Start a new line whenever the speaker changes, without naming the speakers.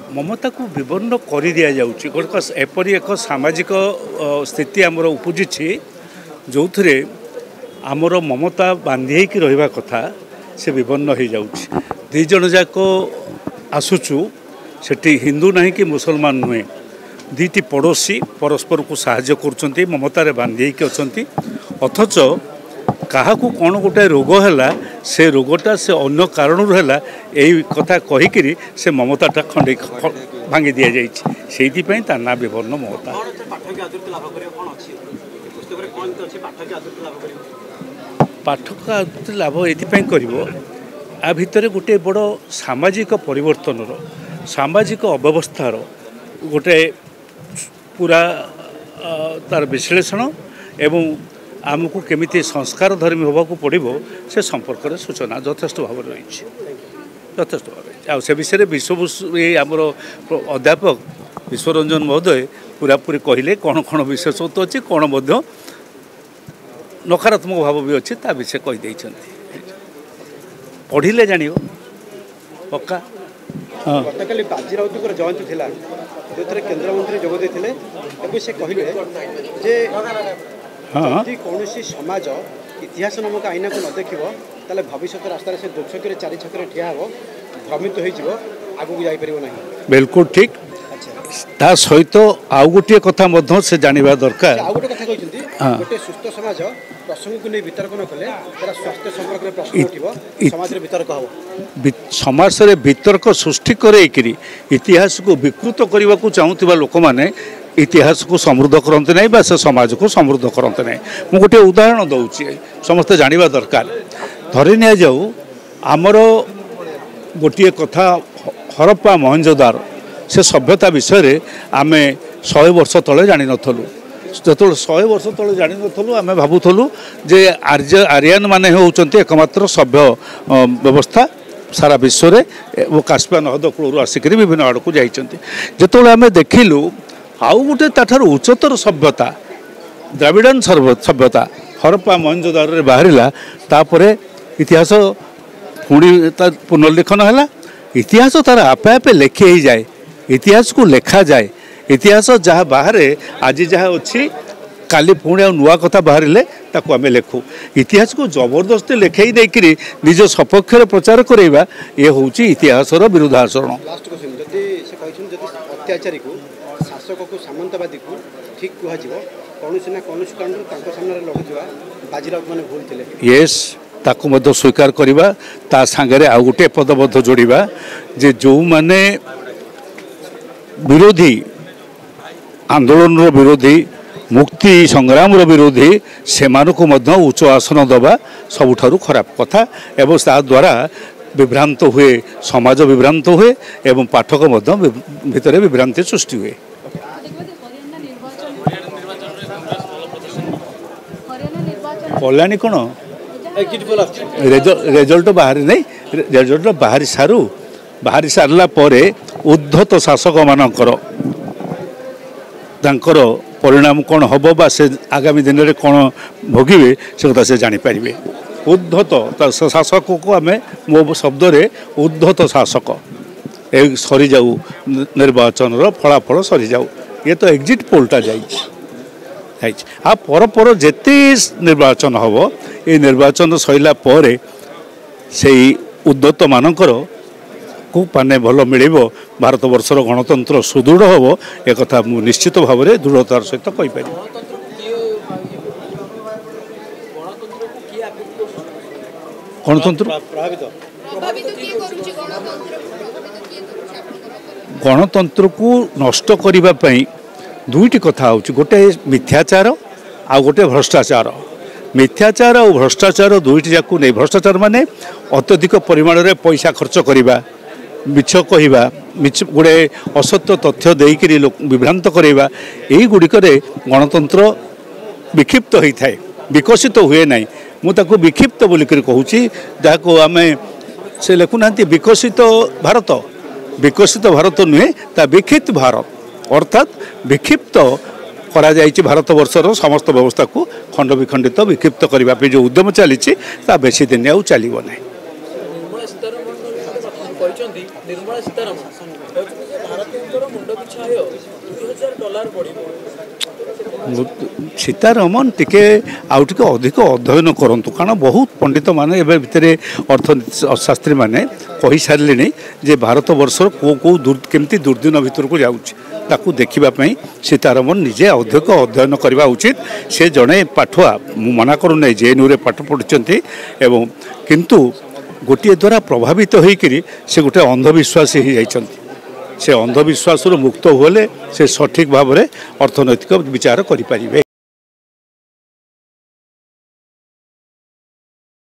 ममता को विवर्ण कर दि जापरी एक सामाजिक स्थिति आमर उपजी जो थे आमर ममता बांधी रहा कथा से विवर्ण हो जाऊँगी दीज जाक आसुचु सेठी हिंदू नहीं कि मुसलमान नुहे दीटी पड़ोशी परस्पर को साहाय्य कर ममतार बांधी अच्छा अथच क्या कौन गोटे रोग है से रोगटा से अन्य कारण है यही कथा कहीकि से ममताटा खंडे भांगी दि जापाई तार ना विवर्ण ममता पाठक आदृत लाभ ये आ भितर गोटे बड़ सामाजिक परिवर्तन सामाजिक अव्यवस्थार गोटे पूरा तार विश्लेषण एवं आमको केमिति संस्कार धर्मी होबाकू पड़ो से संपर्क में सूचना यथेष्ट भाव रही यथेष्ट भाव आ से विषय विश्व ये आमर अध्यापक विश्वरंजन महोदय पूरापूरी कहले कौन कौन विशेषत्व अच्छी कौन नकारात्मक भाव भी अच्छी ता विषय कहीदे पढ़िले जान पक्का
गतकाली बाजी राउतर जयंती थिला जो केन्द्रमंत्री जोगदे से कहले जे यदि कौन समाज इतिहास नामक आईना को न देख ताले भविष्य रास्तार से दो छक चार छक ठिया हे भ्रमित हो आगू जापर ना
बिल्कुल ठीक ता सहित आउ गोटे कथा से जानवा दरकार
आउ गोटे कथा गोटे सुस्थ समाज प्रसंग को नहीं वितर्क न कले स्वास्थ्य संपर्क में प्रश्न उठिबो समाज रे वितर्क हो
समाज रे वितर्क सृष्टि करे इतिहास को विकृत करने को चाहूथिबा लोक माने इतिहास को समृद्ध करते नहीं बा से समाज को समृद्ध करते नहीं मु गोटे उदाहरण दौची समस्त जानवा दरकार धरी नि जाऊ आमर गोटे कथा हरप्पा मोहनजोदार से सभ्यता विषय आम 100 वर्ष तले जान नथलु जो 100 वर्ष तले जान नथलु आम भावुलु जे आर्यन माने होउचंती एकमात्र सभ्य व्यवस्था सारा विश्व में कास्पियन हृद कूल आसिक विभिन्न आड़ को जाइछंती जेतोले आम देखिलु आउ गोटे ताठार उच्चतर सभ्यता द्राविड़न सभ्यता हरप्पा मोहनजोदार बाहरिला तापरे इतिहास पुणी पुनर्लेखन है इतिहास तार आपे आपे लिखी ही जाए इतिहास को लेखा जाए इतिहास जहाँ बाहर आज जहाँ अच्छी काली पुणी नुआ कथा बाहर ताकू आम लेखु इतिहास को जबरदस्ती लेखई देकरी निज सपक्ष प्रचार करवा ये हूँ इतिहास विरुद्धाचरण
अत्याचारी को शासक को सामंतवादी को ठीक कह कौन ना कौन सामने लगे बाजीराउत मैंने भूल थे
येस ताकू मध्य स्वीकार करवा ता सांगरे आउ गोटे पदबद्ध जोड़वा जे जो माने विरोधी आंदोलन विरोधी मुक्ति संग्राम विरोधी से उच्च आसन दबा सबुठारु खराब कथा एवं द्वारा विभ्रांत हुए समाज विभ्रांत हुए एवं पाठक भितर विभ्रांति सृष्टि हुए पलानी कौन रेजल्ट बाहर नहीं रेजल्ट बाहरी सारा उद्धत शासक मानकर परिणाम कौन हम बा से आगामी दिन में कौन भोगे से कथा से जानीपर उद्धत शासक को आम मो शब्द उद्धत शासक सरी जाऊ निर्वाचन फलाफल सरी जाऊ ये तो एग्जिट पोलटा आ पर जेते निर्वाचन हम ये निर्वाचन सैला पर से उद्धत मानकर को पाने भल मिल भारत वर्षर गणतंत्र सुदृढ़ हम एक निश्चित भाव में दृढ़तार सहित कहीपर गणतंत्र गणतंत्र को नष्ट करने दुईटी कथा हो गोटे मिथ्याचार आ गोटे भ्रष्टाचार मिथ्याचार और भ्रष्टाचार दुईटी जाक नहीं भ्रष्टाचार माने अत्यधिक परिमाण में पैसा खर्च करवा मिछ कहवा मिछ गोटे असत्य तथ्य देकर विभ्रांत करवा यही गुड़िक गणतंत्र विक्षिप्त होता है विकसित हुए ना मुझे विक्षिप्त बोलिक कहूँ जहाँ आम से लिखुना विकसित भारत नुहे ता विक्षिप्त भारत अर्थात विक्षिप्त करा जाइए भारत वर्षर समस्त व्यवस्था को खंड विखंडित विक्षिप्त करने जो उद्यम चली बेसी दिन आउ चलो ना
निर्मला सीतारमण
सीतारमण टिके आउ टिके अधिक अध्ययन करंतु कारण बहुत पंडित माने एबे भितरे अर्थशास्त्री माने कहि सारलेनी जे भारत वर्षर को केमती दुर्दिन भितर को जाउछि ताकू देखिबा पई सीतारमण निजे अधिक अध्ययन करबा उचित से जणे पाठुआ मना करू नै जेएनयू रे पाठ पढुचंती एवं किंतु गोटे द्वारा प्रभावित होइकरी से गोटे अंधविश्वासी हो जाइछंती से अंधविश्वास मुक्त होले से सठिक भाव में अर्थनैतिक विचार करें।